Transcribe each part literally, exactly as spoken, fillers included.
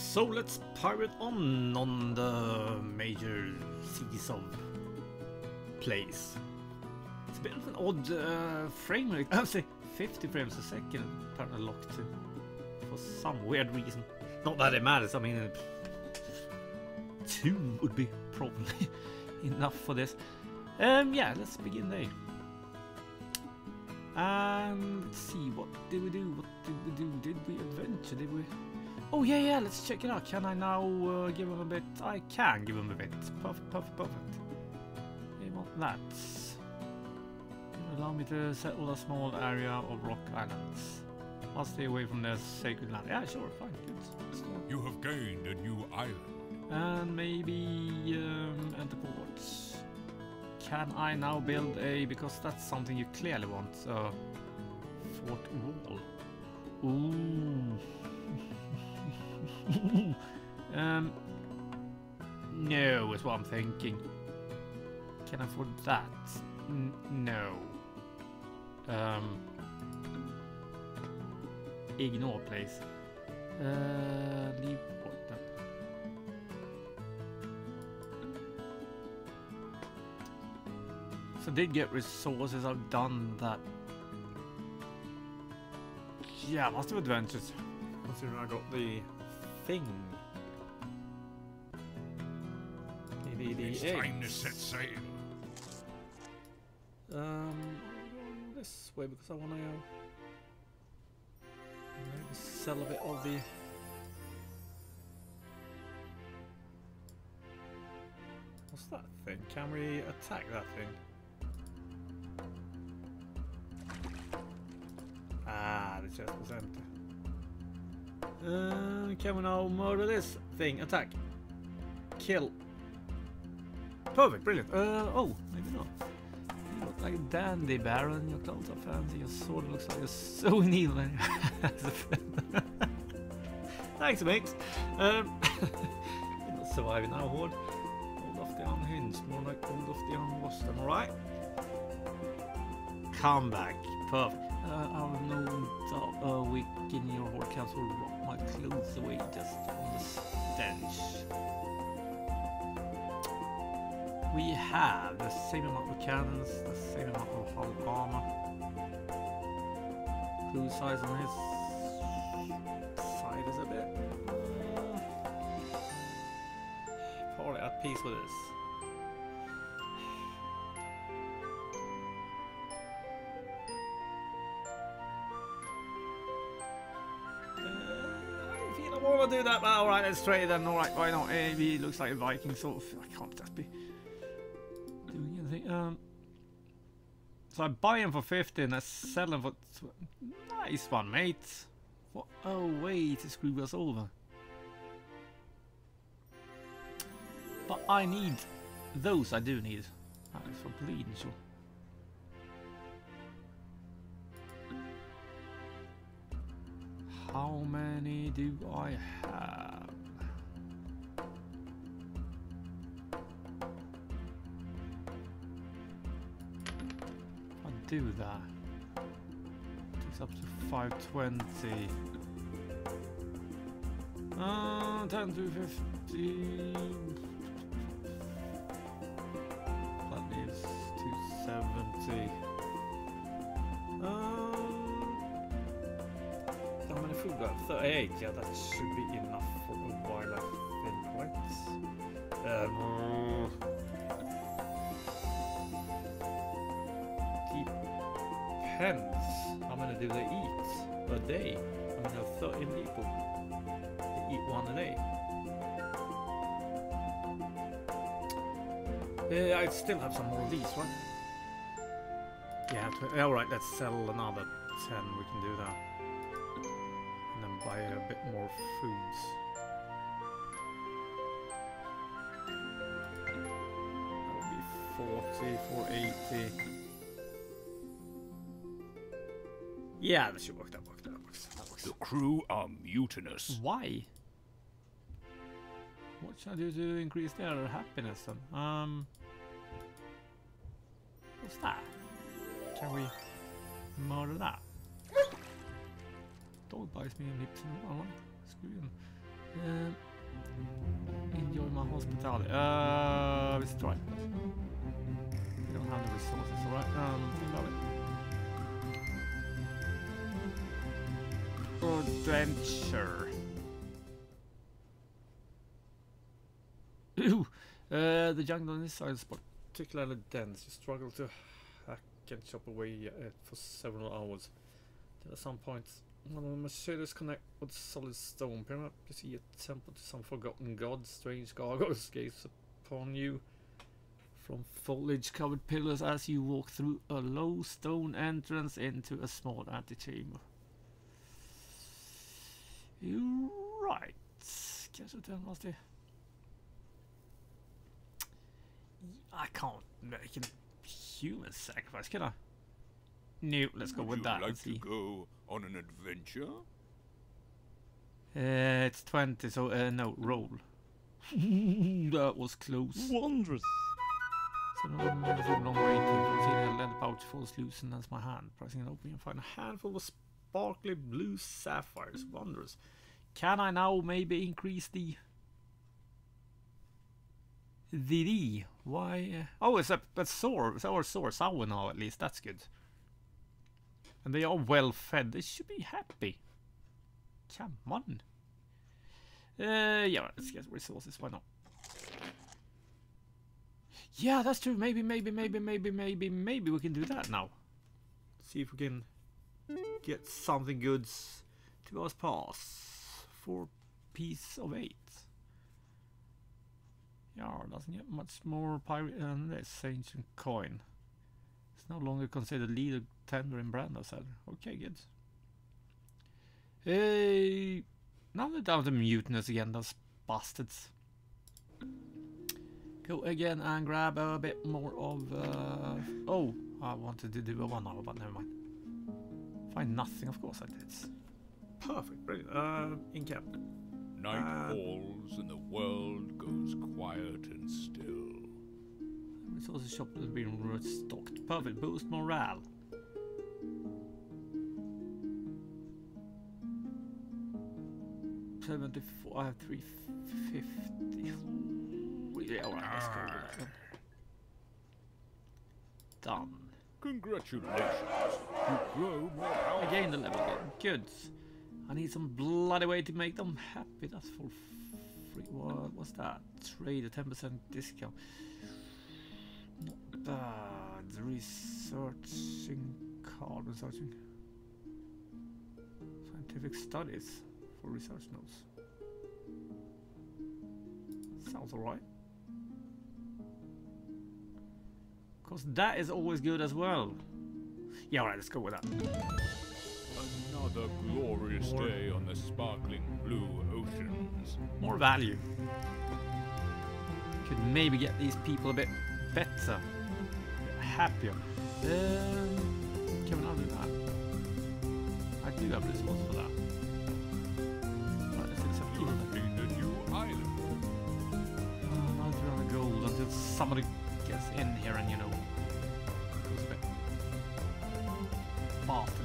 So let's pirate on on the major seas of place. It's a bit of an odd uh, frame rate. I would say fifty frames a second apparently locked to for some weird reason. Not that it matters. I mean, two would be probably enough for this. Um, yeah, let's begin there. And let's see, what did we do? What did we do? Did we adventure? Did we? Oh yeah, yeah. Let's check it out. Can I now uh, give him a bit? I can give him a bit. Perfect, perfect, perfect. We want that. Allow me to settle a small area of rock islands. I'll stay away from the sacred land. Yeah, sure, fine, good. You have gained a new island. And maybe um, enter ports. Can I now build a, because that's something you clearly want, uh, fort wall. Ooh. um, no, is what I'm thinking. Can I afford that? N no. Um, ignore place. Uh, leave port then. So I did get resources. I've done that. Yeah, must have adventures. Considering I got the thing. The, the, the It's eggs. time to set sail. Um, I'll go this way because I want to maybe sell a bit of the. What's that thing? Can we attack that thing? Ah, the chest was empty. Uh, can we now murder this thing? Attack. Kill. Perfect, brilliant. Uh, oh, maybe not. You look like a dandy, Baron. Your clothes are fancy. Your sword looks like a so neat. Thanks, mates. Um, you're not surviving now, Horde. Hold off the unhinged. More like hold off the unwashed. Am I right? Come back. Perfect. Uh, out of no doubt, uh, weak in your Horde camps will rock my clothes away just from the stench. We have the same amount of cannons, the same amount of hull armor. Blue size on his side is a bit. Uh, probably at peace with this. Uh, if you don't want to do that, well, alright, let's trade then. Alright, why not? Maybe it looks like a Viking sort of. I can't just be. Um, so I buy him for fifty and I sell him for nice one, mate. What? Oh wait, to screw us over. But I need those. I do need. That is for bleeding, sure. How many do I have? Do that. Takes up to five twenty. Uh, ten to fifty. That leaves two seventy. Um, how many food do I have? thirty-eight. Yeah, that should be enough for a while, I think, right? Um, Depends. How many do they eat a day? I mean, there are thirteen people. They eat one a day. Yeah, I'd still have some more of these, right? Yeah, alright, let's sell another ten. We can do that. And then buy a bit more foods. That would be forty, four eighty. Yeah, that should work. That works. That works. That works. The crew are mutinous. Why? What should I do to increase their happiness then? Um, what's that? Can we murder that? Dog bites me and lips and all. Screw him. Uh, hospitality. Uh, let's try. We don't have the resources, alright? Um, think about it. Adventure. Ooh, uh, the jungle on this side is particularly dense. You struggle to hack and chop away at it for several hours. Then at some point, one of the machetes connect with solid stone pyramid. You see a temple to some forgotten god. Strange gargoyles gaze upon you from foliage-covered pillars as you walk through a low stone entrance into a small antechamber. You right. Guess what that was there. I can't make a human sacrifice, can I? No, let's go with that. Would you like and see. to go on an adventure? Uh, it's twenty, so uh, no, roll. That was close. Wondrous. So no long, long waiting. Seeing a leather pouch falls loose and that's my hand. Pressing it open, you find a handful of sparkly blue sapphires. Wondrous. Can I now maybe increase the the D? Why? Uh, oh, it's a that's sore. It's our sore sour now. At least that's good. And they are well fed. They should be happy. Come on. Uh, yeah, let's get resources. Why not? Yeah, that's true. Maybe, maybe, maybe, maybe, maybe, maybe we can do that now. See if we can get something good to us pass. Four piece of eight. Yeah, doesn't get much more pirate than this ancient coin. It's no longer considered leader, tender, and brand said. Okay, good. Hey, now they're down to mutinous again, those bastards. Go again and grab a bit more of. Uh, oh, I wanted to do a one hour, but never mind. Find nothing, of course I did. Perfect, brilliant. Uh, in cap. Night Uh, falls and the world goes quiet and still. Resources shop has been restocked. Perfect, boost morale. seventy-four, I have three fifty. Yeah, alright, let's go with that then. Done. Congratulations. You grow more I powerful. gained a level again. Good. I need some bloody way to make them happy. That's for free. What was that? Trade a ten percent discount. Not bad. Researching card researching. Scientific studies for research notes. Sounds alright. Because that is always good as well. Yeah, alright, let's go with that. Another glorious More. day on the sparkling blue oceans. More value. Could maybe get these people a bit better, a bit happier. Um, can we not do that? I do have resources for that. Right, let's do this up here. In a new island. Uh, not three hundred gold until somebody gets in here and, you know, goes a bit baffling.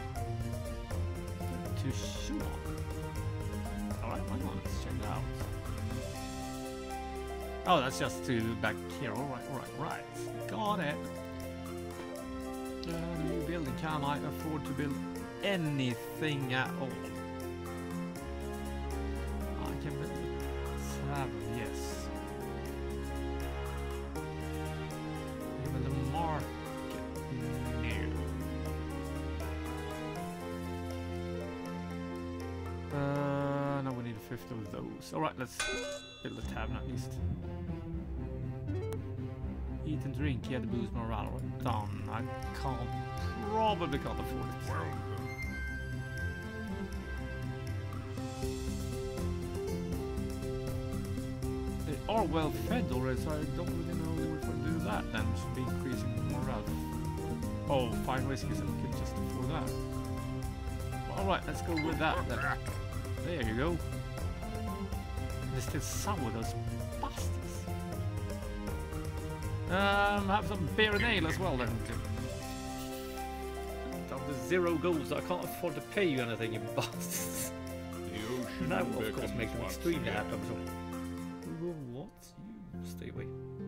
Too sure. Alright, why not? Let's check it out. Oh, that's just to back here. Alright, alright, right. Got it. Uh, new building. Can I afford to build anything at all? I can build a tavern, yes. Even the market, no. Uh, no, we need a fifth of those. Alright, let's build a tavern at least. Eat and drink, yeah, the boost morale. Right, done. I can't, probably can't afford it. Welcome. They are well fed already, so I don't really know if I do that then. Should be increasing morale. Oh, fine whiskey, so we could just afford that. Well, alright, let's go with that then. There you go. They're still sour, those bastards. Um, have some beer and ale as well then. Down to zero gold, so I can't afford to pay you anything, you bastards. The ocean That will of course beckons make them once extremely again. happy, I'm sure. what? You stay away.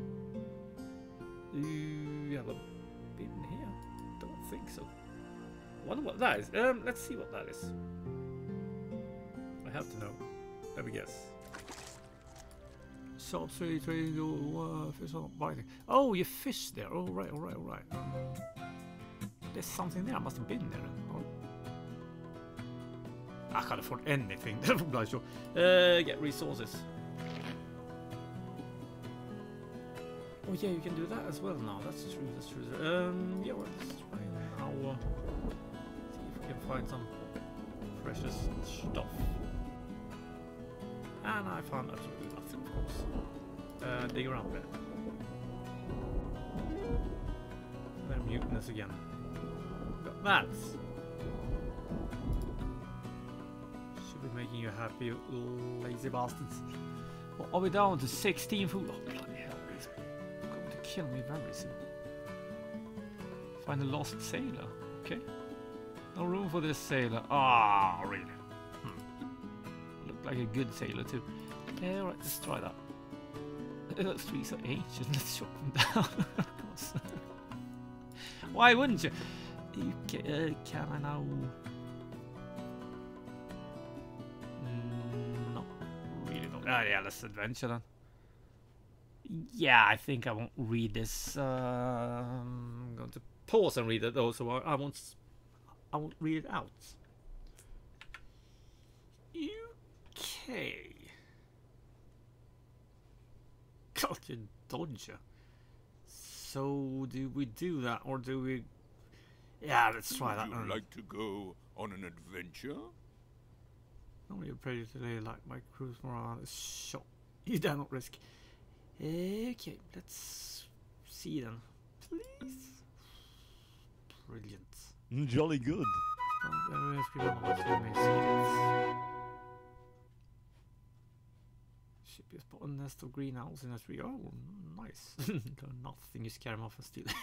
Do you have a bin here? Don't think so. Wonder what that is. Um, let's see what that is. I have to know. Let me guess. Shop trade, trading, uh, fish on Viking. Oh, you fish there. Oh, right, all right, all right. There's something there. I must have been there. Oh. I can't afford anything. uh, get resources. Oh yeah, you can do that as well now. That's true. That's true. Um, yeah, well, let's try now. Uh, see if we can find some precious stuff. And I found absolutely nothing, of course. Uh, dig around there. They're mutinous again. Got that. Should be making you happy, you lazy bastards. Well, are we down to sixteen food? Oh, bloody hell. He's going to kill me very soon. Find a lost sailor. Okay. No room for this sailor. Ah, oh, really? Like a good sailor too. Yeah, alright, let's try that. Those trees are ancient, let's chop them down. Of course. Why wouldn't you? you can, uh, can I now? Mm, not really. Not. Ah, yeah, let's adventure then. Yeah, I think I won't read this. Uh, I'm going to pause and read it though, so I, I won't. I won't read it out. You. Okay. God, you dodger. So, do we do that, or do we... Yeah, let's try that. Would you like to go on an adventure? Only a predator today, like my cruise morale is shot. You dare not risk. Okay, let's see then. Please. Brilliant. Jolly good. Don't ever ask me what you may see it. Should be a spot a nest of green owls in a tree. Oh, nice. Nothing you scare them off and steal.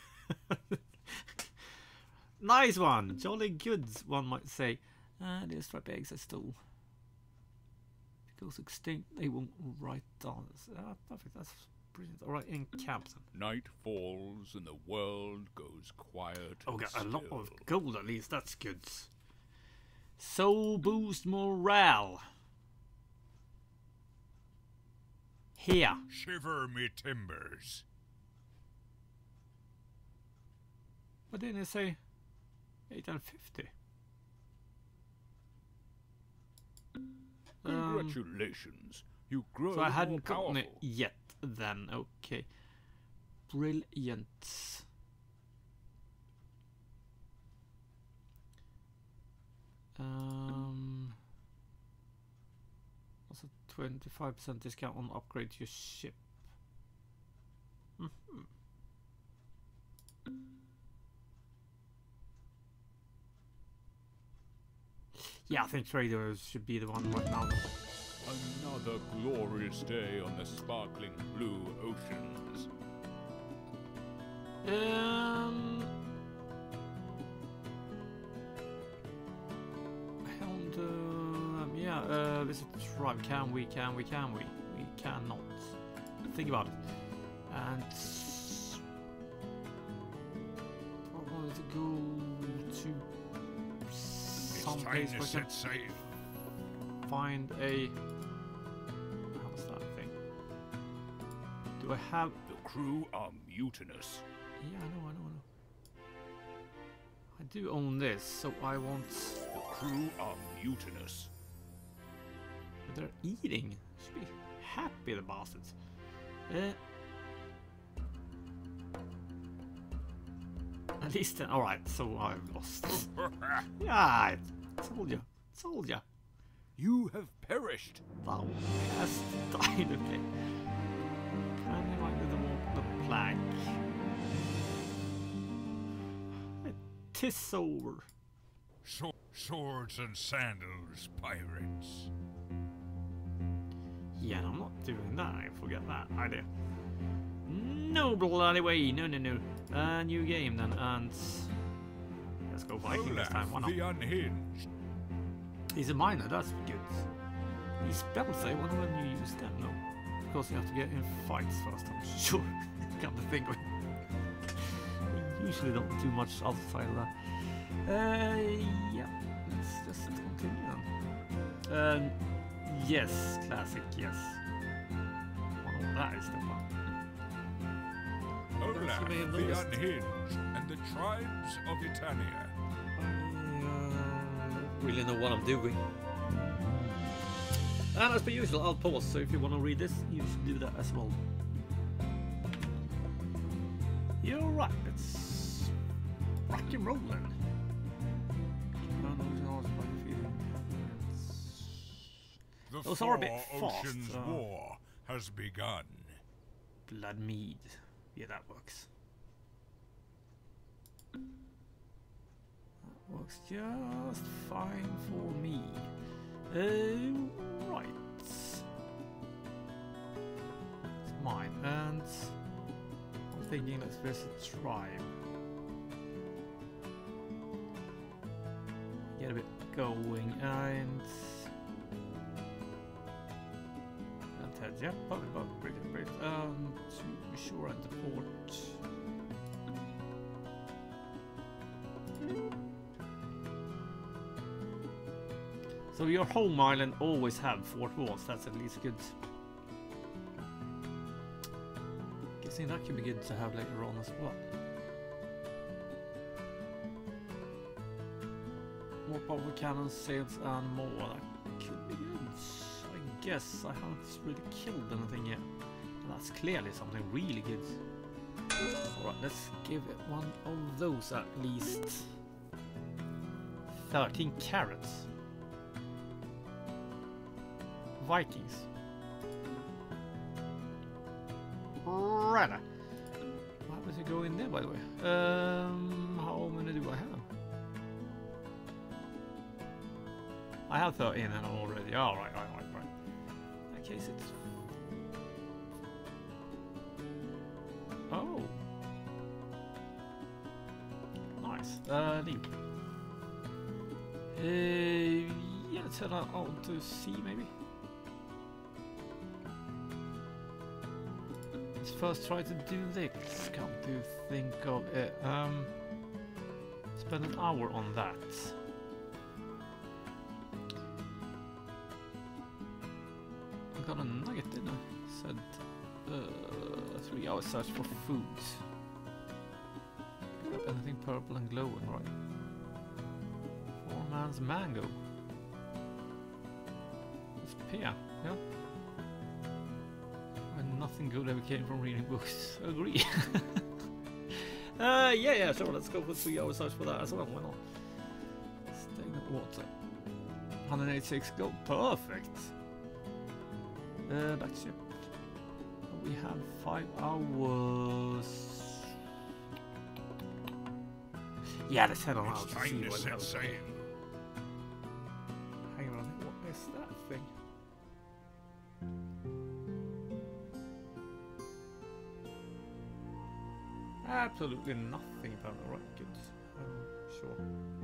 Nice one. Jolly good, one might say. Uh, the striped eggs I stole. If it goes extinct, they won't write down. Uh, perfect. That's brilliant. All right, in camp then. Night falls and the world goes quiet. Oh, got a still. lot of gold at least. That's good. So boost morale. Here. Shiver me timbers. What didn't it say? eight hundred fifty. Congratulations. Um, you grow so I more hadn't powerful. gotten it yet then. Okay. Brilliant. Um, also twenty-five percent discount on upgrade to your ship. Mm-hmm. Yeah, I think traders should be the one right now. Another glorious day on the sparkling blue oceans. Um, and, um, yeah, uh, visit the tribe. Can we? Can we? Can we? We cannot. Think about it. And I wanted to go to some place where I can safe. find a. How's that thing? Do I have? The crew are mutinous. Yeah, I know, I know, I know. I do own this, so I want. The crew are mutinous. But they're eating. Should be happy, the bastards. Uh, at least, then, all right. So I've lost. Yeah, I told you, told you. You have perished. Thou hast died. Okay. Can you find the the plank? Tis over. So Swords and Sandals Pirates. Yeah, I'm not doing that. I forget that idea. No bloody way. No, no, no. Uh, new game then, and let's go Viking this time. Why not? The unhinged. He's a miner. That's good. These spells, I wonder when you use them. No. because you have to get in fights first, I'm sure. Come to think of it. We usually don't do much outside of that. Uh, yeah, let's just continue then. Um, yes, classic, yes. Oh, that is the one. Olaf, the Unhinged, and the tribes of Eternia. I uh, don't really know what I'm doing. And as per usual, I'll pause, so if you want to read this, you should do that as well. You're right, it's rock and rolling. The Those are a bit Four fast. Oceans Uh, War has begun. Blood mead. Yeah, that works. That works just fine for me. Uh, right. It's mine, and I'm thinking let's visit tribe. Get a bit going, and and yeah, probably about British, British. Um, to be sure at the port. So your home island always have fort walls. That's at least good. Guessing that could be good to have later on as well. More powerful cannons, sails, and more. That could be good. I guess I haven't really killed anything yet. And that's clearly something really good. Alright, let's give it one of those at least. thirteen carrots. Vikings. Right. Why was it go in there, by the way? Um, how many do I have? I have thirteen and already. All right, right, right, right. In that case, it's. Oh. Nice. Uh, leave. Uh, yeah, let's head out on to sea, maybe. Let's first try to do this. Come to think of it. Um, spend an hour on that. I got a nugget, didn't I? Said uh, three hours search for food. Pick up anything purple and glowing, right? Four man's mango. It's pear, yeah. And nothing good ever came from reading books. Agree. uh, yeah, yeah, sure. Let's go for three hours search for that as well. Why not? Stagnant water. one hundred eighty-six gold. Perfect. Uh, back ship. We have five hours. Yeah, let's head on out to see what else. Hang on, what is that thing? Absolutely nothing apparently. Right, good. Um, sure.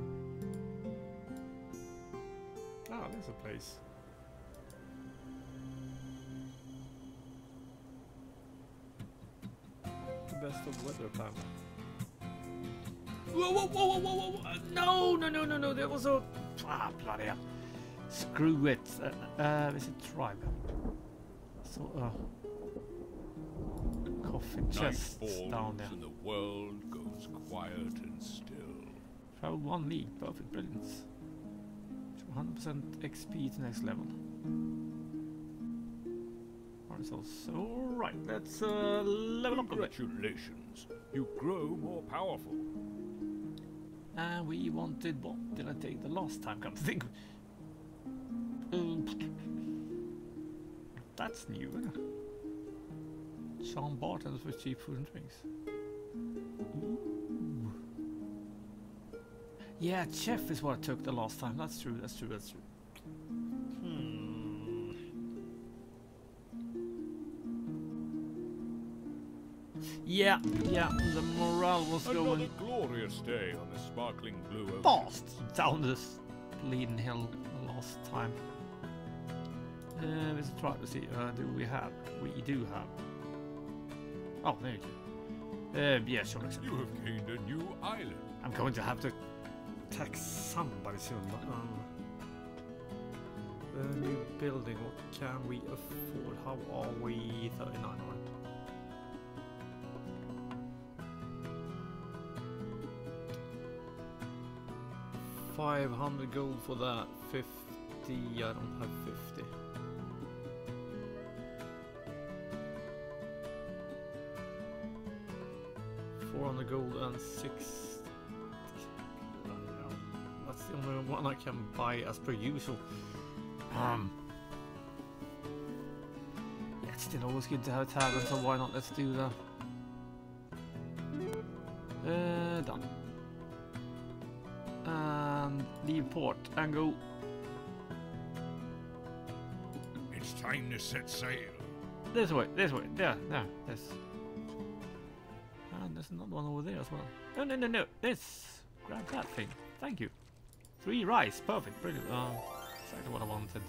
Ah, there's a place. Best of weather time. Whoa, whoa, whoa, whoa, whoa, whoa! No, no, no, no, no! There was a ah, bloody hell! Screw it! Uh, uh there's a tribe. So, uh, coffin chest down there. And the world goes quiet and still. Travel one league, perfect, brilliance. one hundred percent X P to next level. So, right, let's uh, level up a bit. Congratulations, you grow more powerful. And we wanted what did I take the last time? Come to think. Um, that's new. Eh? Charm bartenders for cheap food and drinks. Ooh. Yeah, chef is what I took the last time. That's true. That's true. That's true. Hmm. Yeah, yeah, the morale was Another going glorious day on the sparkling blue ocean. fast down this bleeding hill the last time. Uh, let's try to see. Uh, do we have? We do have. Oh, there you go. Uh, yeah, sure. Accept. You have gained a new island. I'm going to have to attack somebody soon. But, um, a new building. What can we afford? How are we? thirty-nine, right? five hundred gold for that. fifty. I don't have fifty. four hundred gold and six. That's the only one I can buy as per usual. Um, yeah, it's still always good to have a tavern, so why not? Let's do that. Uh, done. And leave port and go. It's time to set sail. This way, this way, there, there, this. And there's another one over there as well. No, no, no, no, this. Grab that thing. Thank you. Three rice, perfect, brilliant. Uh, exactly what I wanted.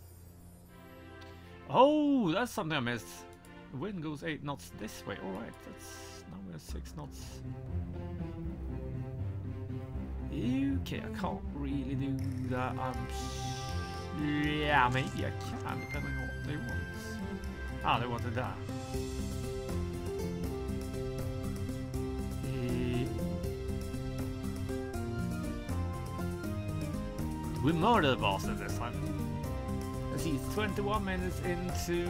Oh, that's something I missed. The wind goes eight knots this way. All right, that's now we're six knots. Okay, I can't really do that. I'm yeah, maybe I can, depending on what they want. Ah, they wanted that. Uh, we murdered the bastard this time. Let's see, it's twenty-one minutes into.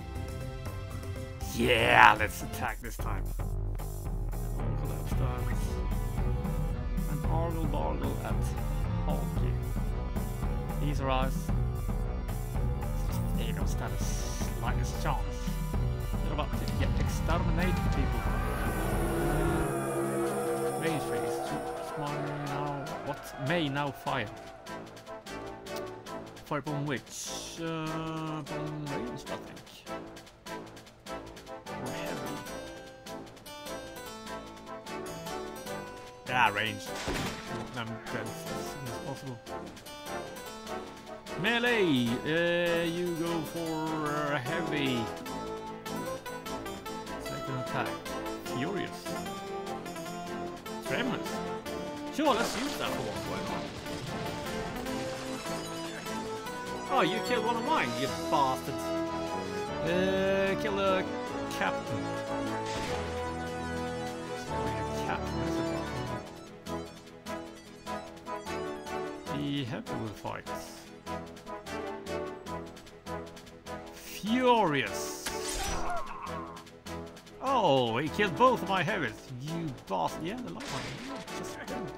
Yeah, let's attack this time. And Argle Bargle at Hockey. These are us. They don't stand a slightest chance. They're about to get exterminated, people. Range phase. Smart now. What? May now fire. Fire upon which? Uh, upon range, I think. Or heavy. Yeah, range. I'm dead as soon as possible. Melee, uh, you go for uh, heavy. Second attack. Furious. Tremors. Sure, let's use that for one. Oh, you killed one of mine, you bastards. Uh, kill the captain. It's not really a captain, is it? The heavy will fight. Furious. Oh, he killed both of my heavies. You bastard. Yeah, the last one. Just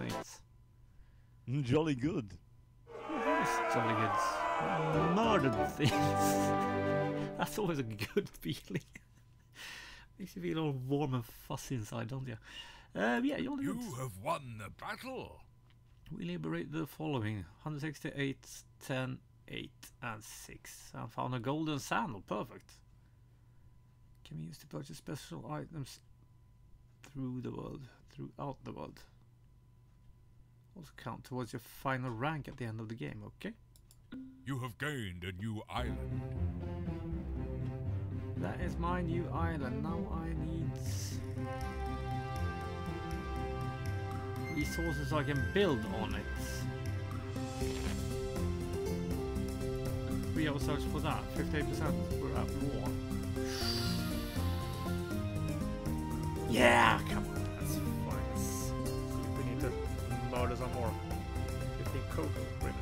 Mm, jolly good. That is jolly good. Murdered things. That's always a good feeling. Makes you feel all warm and fuzzy inside, don't you? Uh, yeah, you, you have won the battle. We liberate the following: one sixty-eight, ten, eight, and six. I found a golden sandal. Perfect. Can be used to purchase special items through the world, throughout the world. Also count towards your final rank at the end of the game. Okay. You have gained a new island. That is my new island. Now I need resources so I can build on it. Three hours search for that. fifty-eight percent. We're at war. Yeah, come on. That's fine. Let's see if we need to murder some more. fifteen cocoa. Brilliant.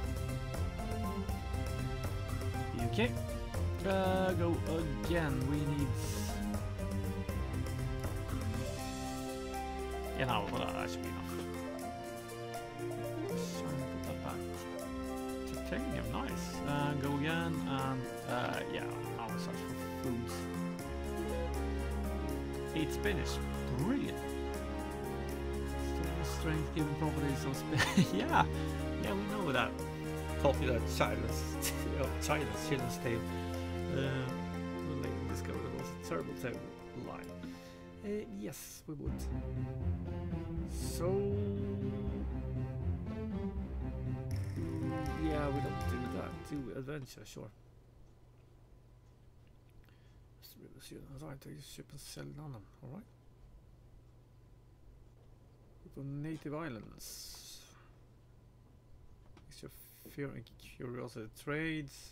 Okay. Uh, go again. We need. Yeah, no, well, that should be enough. So put that back. Titanium, nice. Uh, go again, and uh, yeah, now search for foods. Eat spinach, brilliant. Strength giving properties of spinach. yeah, yeah, we know that. Popular childless, childless children's tale. Uh, when they discovered it was a terrible, terrible lie. Uh, yes, we would. So, yeah, we don't do that. Do adventure, sure. Right, take ship and sell on them. All right. People native islands. Is your fear and curiosity trades?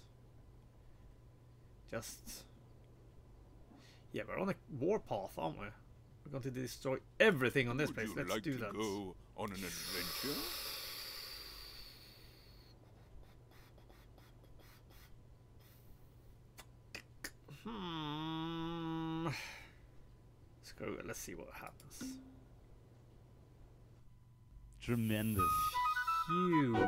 Just yeah, we're on a warpath, aren't we? We're going to destroy everything on this Would place. you Let's like do to that. Go on an adventure? Hmm. Screw it. Let's see what happens. Tremendous. You.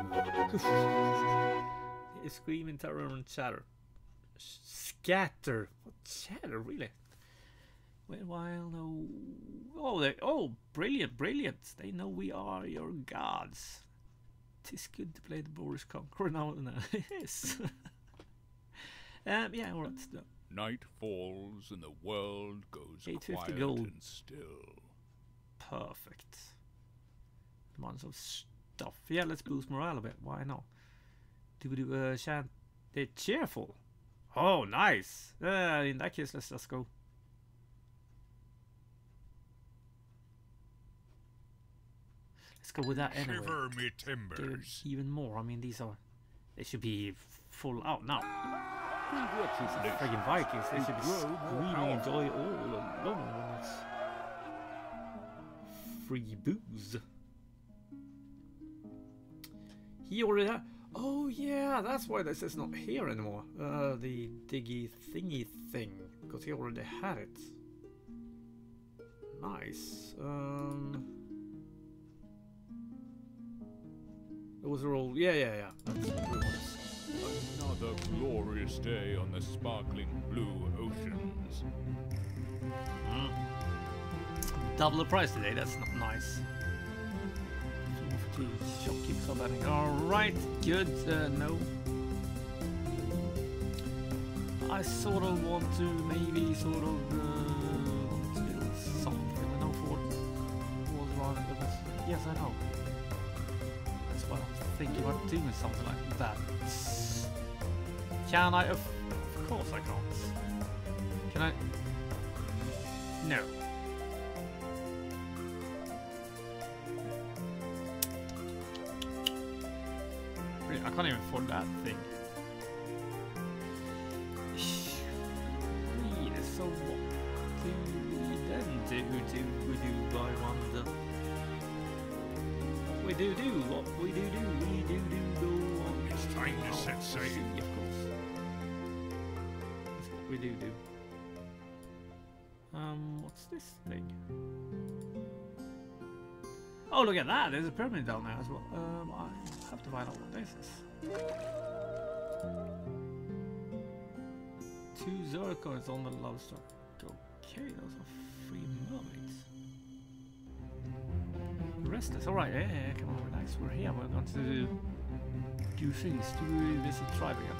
Screaming terror and chatter. Scatter. What chatter, really? Well, while no. Oh, they. Oh, brilliant, brilliant. They know we are your gods. Tis good to play the Boris Conqueror now and then. Yes. um. Yeah. All right. No. Night falls and the world goes eight fifty quiet gold. and still. Perfect. Months of stuff. Yeah, let's boost morale a bit. Why not? Do we do a chant? They're cheerful. Oh, nice. Uh, in that case, let's just go. Let's go with that anyway. Shiver me Give timbers. even more. I mean, these are. They should be full out now. Congratulations. Friggin' Vikings. They should be grow more screaming powerful. enjoy all along when it's free booze. He already had. Oh yeah, that's why this is not here anymore. Uh, the diggy thingy thing, because he already had it. Nice. Um, it was a roll. Yeah, yeah, yeah. That's what it was. Another glorious day on the sparkling blue oceans. Mm. Double the price today. That's not nice. Shopkeepers are banning. Alright, good. Uh, no. I sort of want to maybe sort of uh, steal something. I know Ford was running the best. Yes, I know. That's what I'm thinking about doing, something like that. Can I? Of, of course I can't. Can I? No. I can't even afford that thing. Really, so what do we then do? Do we do buy one? The we do do what we do do we do do go on. It's time to set sail. Sea, of course. That's what we do do. Um, what's this thing? Oh, look at that! There's a pyramid down there as well. Um, I have to find out what this is. Two zircons on the love star. Okay, those are free mermaids. Restless. All right, yeah, yeah, yeah, come on, relax. We're here. We're going to do things. Do we visit tribe again?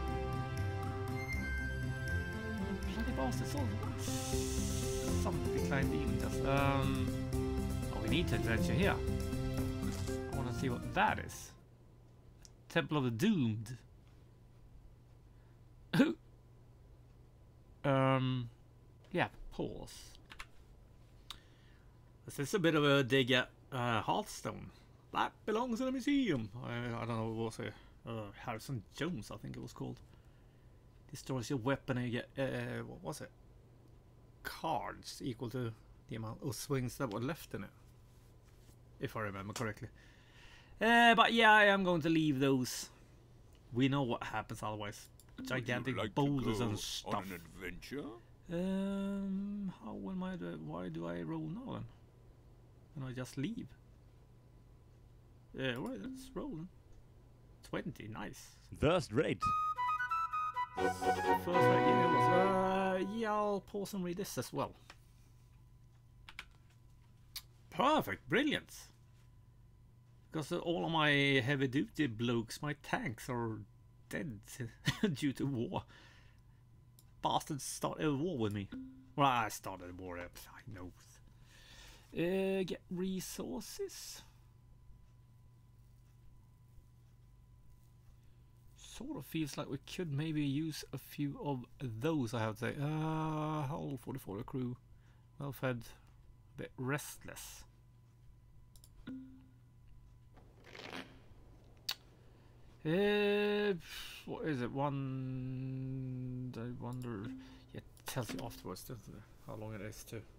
Bloody bastards! All some declined deal. Just um. We need to adventure here. I want to see what that is. Temple of the Doomed. um, yeah, pause. This is a bit of a dig at uh, Hearthstone. That belongs in a museum. I, I don't know what was it. Uh, Harrison Jones, I think it was called. Destroys your weapon and you get uh, what was it? Cards equal to the amount of swings that were left in it. If I remember correctly. Uh, but yeah, I am going to leave those. We know what happens otherwise. Gigantic Would you like boulders to go and stuff. on an adventure? Um, how am I? Do, why do I roll now then? Can I just leave? Yeah, uh, right, let's roll then. Twenty, nice. First rate. First rate, yeah, it was. Uh, yeah, I'll pause and read this as well. Perfect, brilliant. Because all of my heavy duty blokes, my tanks are dead due to war. Bastards started a war with me. Well, I started a war, I know. Uh, get resources. sort of feels like we could maybe use a few of those, I have to say. Uh, hull forty-four crew. Well fed. A bit restless. Uh, what is it? One. I wonder. Yeah, it tells you afterwards, doesn't it? How long it is to.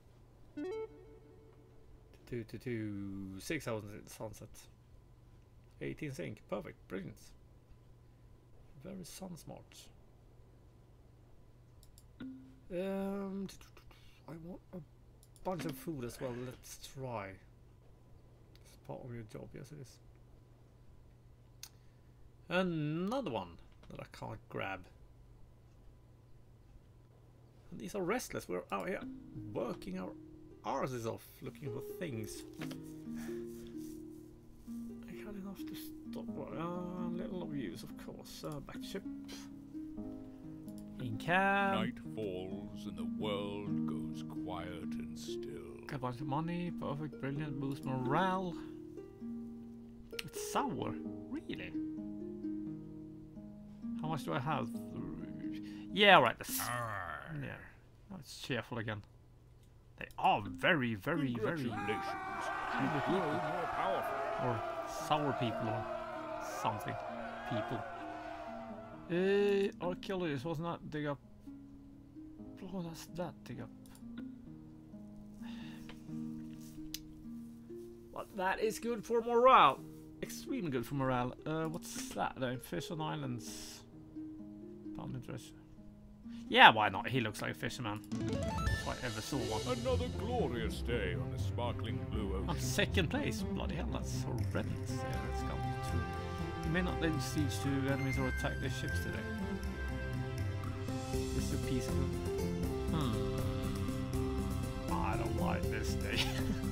Two to two. Six hours at sunset. eighteen sync. Perfect. Brilliant. Very sun smart. Um, I want a bunch of food as well. Let's try. It's part of your job. Yes, it is. Another one that I can't grab. And these are restless. We're out here working our arses off, looking for things. I had enough to stop. Uh, little of use, of course. Uh, back ship. In camp. Night falls and the world goes quiet and still. Got a bunch of money. Perfect, brilliant. Boost morale. It's sour. Really? How much do I have? Yeah, right. That's, yeah. Now it's cheerful again. They are very, very, very. Congratulations. You grow more powerful. Or sour people or something. People. Uh, archaeologist wasn't that dig up? Oh, that's that dig up. But that is good for morale. Extremely good for morale. Uh, what's that then? Fish on islands. Found interest. Yeah, why not? He looks like a fisherman. If I ever saw one. Another glorious day on the sparkling blue ocean. On second place. Bloody hell, that's horrendous. Yeah, let's come to. You may not lay siege to enemies or attack their ships today. This is a piece of them. Hmm. I don't like this day.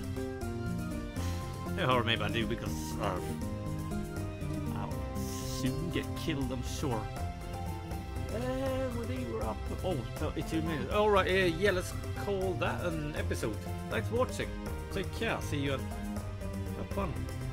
Or maybe I do because uh, I'll soon get killed, I'm sure. Uh, well, they were up. Oh, thirty-two minutes. Alright, uh, yeah, let's call that an episode. Thanks for watching. Take care. See you. Have fun.